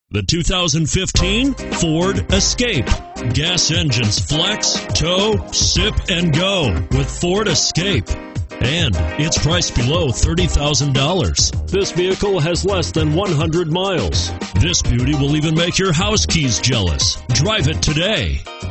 The 2015 Ford Escape. Gas engines flex, tow, sip, and go with Ford Escape. And it's priced below $30,000. This vehicle has less than 100 miles. This beauty will even make your house keys jealous. Drive it today.